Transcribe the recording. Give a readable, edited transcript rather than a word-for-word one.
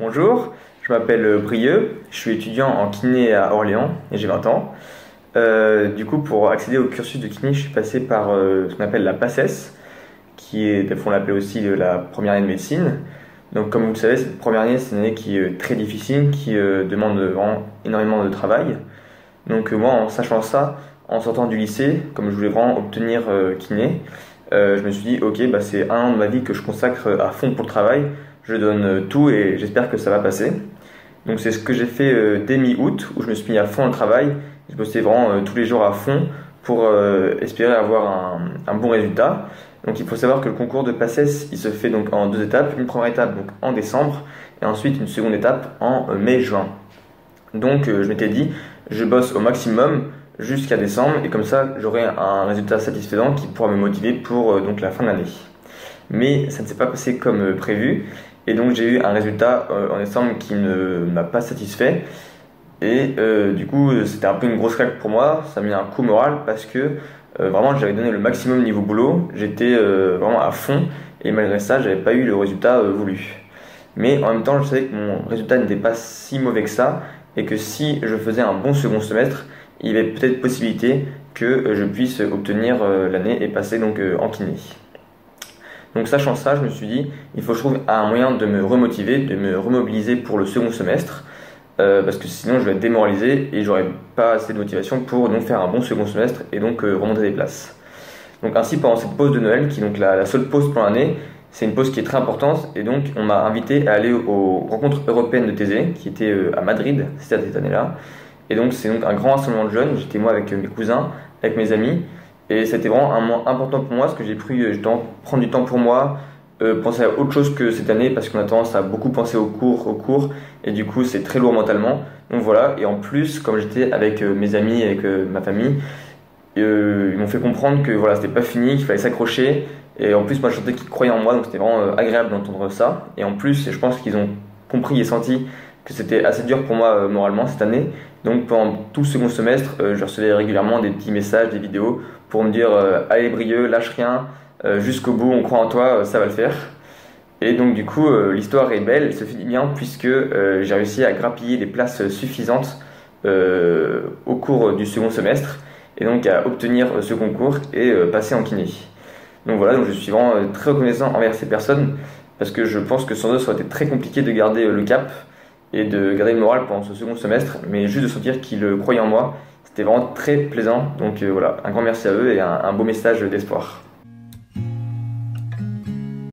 Bonjour, je m'appelle Brieux, je suis étudiant en kiné à Orléans et j'ai 20 ans. Du coup, pour accéder au cursus de kiné, je suis passé par ce qu'on appelle la PACES, qui est, on l'appelle aussi la première année de médecine. Donc, comme vous le savez, cette première année, c'est une année qui est très difficile, qui demande vraiment énormément de travail. Donc, moi, en sachant ça, en sortant du lycée, comme je voulais vraiment obtenir kiné, je me suis dit, ok, bah, c'est un an de ma vie que je consacre à fond pour le travail. Je donne tout et j'espère que ça va passer. Donc c'est ce que j'ai fait dès mi-août, où je me suis mis à fond au travail. Je bossais vraiment tous les jours à fond pour espérer avoir un bon résultat. Donc il faut savoir que le concours de PACES, il se fait donc en deux étapes. Une première étape donc en décembre et ensuite une seconde étape en mai-juin. Donc je m'étais dit, je bosse au maximum jusqu'à décembre et comme ça j'aurai un résultat satisfaisant qui pourra me motiver pour donc la fin de l'année. Mais ça ne s'est pas passé comme prévu et donc j'ai eu un résultat en décembre qui ne m'a pas satisfait et du coup c'était un peu une grosse claque pour moi, ça m'a mis un coup moral parce que vraiment j'avais donné le maximum niveau boulot, j'étais vraiment à fond et malgré ça j'avais pas eu le résultat voulu. Mais en même temps je savais que mon résultat n'était pas si mauvais que ça et que si je faisais un bon second semestre, il y avait peut-être possibilité que je puisse obtenir l'année et passer donc en kiné. Donc sachant ça, je me suis dit, il faut que je trouve un moyen de me remotiver, de me remobiliser pour le second semestre, parce que sinon je vais être démoralisé et j'aurai pas assez de motivation pour donc faire un bon second semestre et donc remonter des places. Donc ainsi pendant cette pause de Noël, qui est donc la seule pause pour l'année, c'est une pause qui est très importante et donc on m'a invité à aller aux rencontres européennes de Thésée, qui était à Madrid, c'était cette année-là. Et donc c'est donc un grand rassemblement de jeunes, j'étais moi avec mes cousins, avec mes amis. Et c'était vraiment un moment important pour moi parce que j'ai pris prendre du temps pour moi, penser à autre chose que cette année parce qu'on a tendance à beaucoup penser aux cours, et du coup c'est très lourd mentalement. Donc voilà, et en plus, comme j'étais avec mes amis, avec ma famille, ils m'ont fait comprendre que voilà, c'était pas fini, qu'il fallait s'accrocher. Et en plus, moi je sentais qu'ils croyaient en moi, donc c'était vraiment agréable d'entendre ça. Et en plus, je pense qu'ils ont compris et senti que c'était assez dur pour moi moralement cette année. Donc pendant tout le second semestre, je recevais régulièrement des petits messages, des vidéos pour me dire allez Brieux, lâche rien, jusqu'au bout, on croit en toi, ça va le faire. Et donc du coup, l'histoire est belle, elle se finit bien puisque j'ai réussi à grappiller des places suffisantes au cours du second semestre et donc à obtenir ce concours et passer en kiné. Donc voilà, donc je suis vraiment très reconnaissant envers ces personnes parce que je pense que sans eux, ça aurait été très compliqué de garder le cap et de garder le moral pendant ce second semestre, mais juste de sentir qu'ils croyaient en moi, c'était vraiment très plaisant. Donc voilà, un grand merci à eux et un beau message d'espoir.